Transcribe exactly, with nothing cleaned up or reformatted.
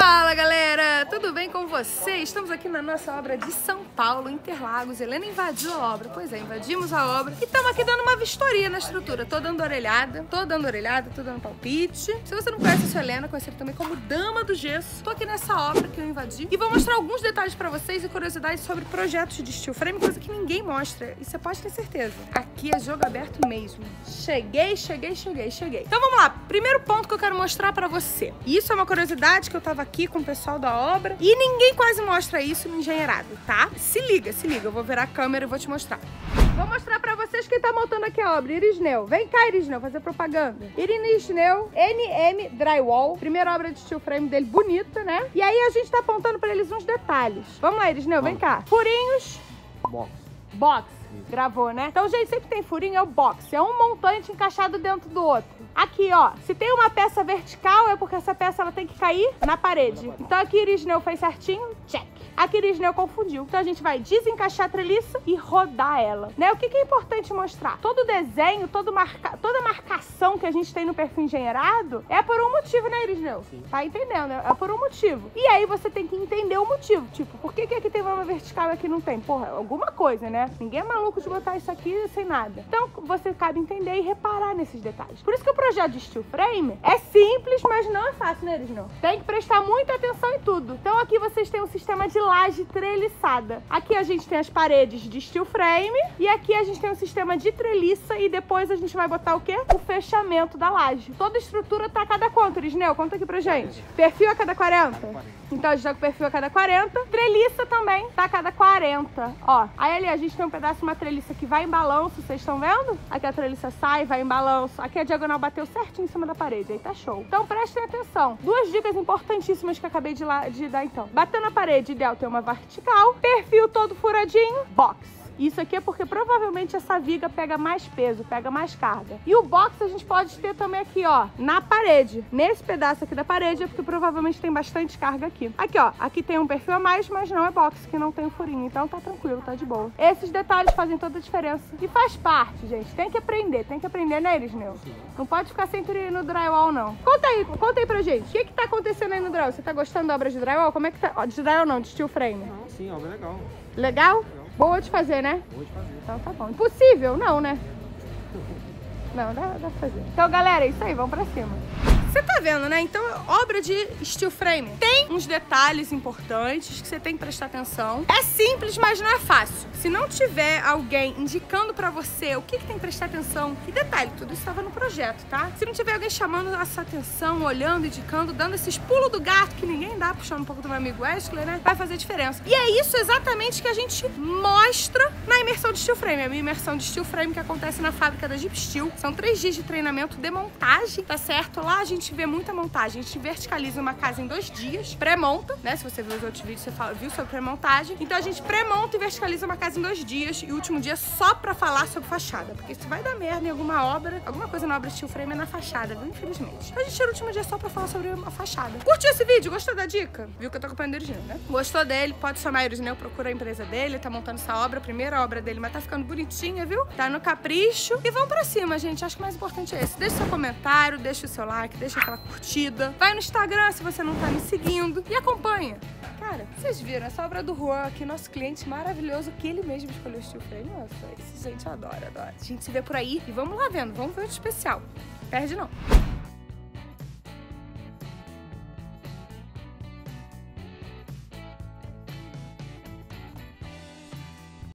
Fala galera, tudo bem com vocês? Estamos aqui na nossa obra de São Paulo, Interlagos. Helena invadiu a obra, pois é, invadimos a obra e estamos aqui dando uma vistoria na estrutura. Tô dando orelhada, tô dando orelhada, tô dando palpite. Se você não conhece a sua Helena, conhece também como Dama do Gesso. Tô aqui nessa obra que eu invadi e vou mostrar alguns detalhes pra vocês e curiosidades sobre projetos de steel frame, coisa que ninguém mostra e você pode ter certeza. Aqui é jogo aberto mesmo. Cheguei, cheguei, cheguei, cheguei. Então vamos lá, primeiro ponto que eu quero mostrar pra você. Isso é uma curiosidade que eu tava aqui com o pessoal da obra e ninguém quase mostra isso no engenheirado, tá? Se liga, se liga, eu vou virar a câmera e vou te mostrar. Vou mostrar pra vocês quem tá montando aqui a obra. Irisneu. Vem cá, Irisneu, fazer propaganda. Irisneu, N M Drywall. Primeira obra de steel frame dele, bonita, né? E aí a gente tá apontando pra eles uns detalhes. Vamos lá, Irisneu, vem cá. Furinhos. Box. Box. Gravou, né? Então, gente, sempre tem furinho, é o box. É um montante encaixado dentro do outro. Aqui, ó, se tem uma peça vertical, é porque essa peça ela tem que cair na parede. Então aqui Irisneu fez certinho, check. Aqui Irisneu confundiu. Então a gente vai desencaixar a treliça e rodar ela, né? O que que é importante mostrar? Todo desenho, todo marca... toda marcação que a gente tem no perfil engenheirado é por um motivo, né, Irisneu? Sim. Tá entendendo, né? É por um motivo. E aí você tem que entender o motivo. Tipo, por que que aqui tem uma vertical e aqui não tem? Porra, alguma coisa, né? Ninguém é maluco de botar isso aqui sem nada. Então você cabe entender e reparar nesses detalhes. Por isso que o projeto de steel frame é simples, mas não é fácil, né, Irisneu? Tem que prestar muita atenção em tudo. Então aqui vocês têm um sistema de laje treliçada. Aqui a gente tem as paredes de steel frame e aqui a gente tem um sistema de treliça e depois a gente vai botar o quê? O fechamento da laje. Toda estrutura tá a cada quanto, Irisneu? Conta aqui pra gente. Perfil a cada quarenta? Então a gente tá com o perfil a cada quarenta. Treliça também tá a cada quarenta. Ó, aí ali a gente tem um pedaço de uma treliça que vai em balanço, vocês estão vendo? Aqui a treliça sai, vai em balanço. Aqui a diagonal bateu certinho em cima da parede, aí tá show. Então prestem atenção. Duas dicas importantíssimas que eu acabei de, lá, de dar então. Bateu na parede, ideal ter uma vertical. Perfil todo furadinho, box. Isso aqui é porque provavelmente essa viga pega mais peso, pega mais carga. E o box a gente pode ter também aqui, ó, na parede. Nesse pedaço aqui da parede é porque provavelmente tem bastante carga aqui. Aqui, ó, aqui tem um perfil a mais, mas não é box, que não tem um furinho. Então tá tranquilo, tá de boa. Esses detalhes fazem toda a diferença. E faz parte, gente. Tem que aprender, tem que aprender, né, Irisneu? Não pode ficar sempre no drywall, não. Conta aí, conta aí pra gente. O que que tá acontecendo aí no drywall? Você tá gostando da obra de drywall? Como é que tá? Ó, de drywall não, de steel frame. Não, sim, a obra é legal. Legal? Boa de fazer, né? Boa de fazer. Então tá bom. Impossível? Não, né? Não, dá, dá pra fazer. Então, galera, é isso aí. Vamos pra cima. Você tá vendo, né? Então, obra de steel frame tem uns detalhes importantes que você tem que prestar atenção. É simples, mas não é fácil. Se não tiver alguém indicando pra você o que, que tem que prestar atenção, e detalhe, tudo isso estava no projeto, tá? Se não tiver alguém chamando a sua atenção, olhando, indicando, dando esses pulos do gato que ninguém dá, puxando um pouco do meu amigo Wesley, né? Vai fazer diferença. E é isso exatamente que a gente mostra na imersão de steel frame. A minha imersão de steel frame que acontece na fábrica da Jeep Steel. São três dias de treinamento de montagem, tá certo? Lá a gente A gente vê muita montagem, a gente verticaliza uma casa em dois dias, pré-monta, né? Se você viu os outros vídeos, você fala, viu sobre pré-montagem. Então a gente pré-monta e verticaliza uma casa em dois dias e o último dia só pra falar sobre fachada. Porque se vai dar merda em alguma obra, alguma coisa na obra de steel frame é na fachada, viu? Infelizmente. Então a gente tira o último dia só pra falar sobre a fachada. Curtiu esse vídeo? Gostou da dica? Viu que eu tô acompanhando o Irisneu, né? Gostou dele? Pode chamar o Irisneu, procura a empresa dele, tá montando essa obra, a primeira obra dele, mas tá ficando bonitinha, viu? Tá no capricho. E vamos pra cima, gente. Acho que o mais importante é esse. Deixa seu comentário, deixa o seu like, deixa Deixa aquela curtida. Vai no Instagram se você não tá me seguindo e acompanha. Cara, vocês viram essa obra do Juan aqui, nosso cliente maravilhoso, que ele mesmo escolheu o steel frame. Nossa, esse gente adora, adora. A gente se vê por aí e vamos lá vendo, vamos ver o especial. Perde não.